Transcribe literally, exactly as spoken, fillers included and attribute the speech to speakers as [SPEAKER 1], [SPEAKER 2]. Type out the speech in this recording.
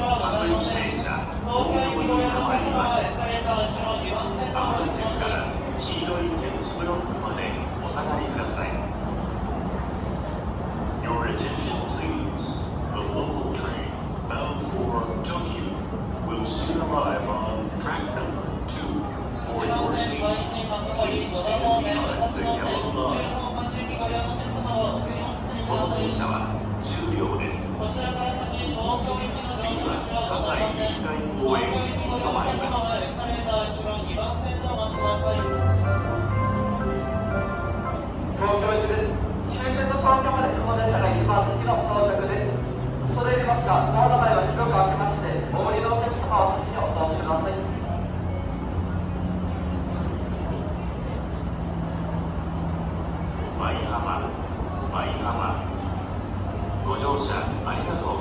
[SPEAKER 1] 各駅停車、本当に止まります。危ないですから、黄色い点字ブロックまでお下がりください。Your attention please. The local train bound for Tokyo will soon arrive on track number two. For your safety, please stand behind the yellow line. この電車はじゅうびょうです。次は葛西臨海公園に停まります。
[SPEAKER 2] 東京駅です。終点の東京までこの電車が一番先の到着です。恐れ入りますが、ドアの前は広く開けまして、お降りのお客様は先にお通しください。
[SPEAKER 1] 舞浜、舞浜。ご乗車ありがとう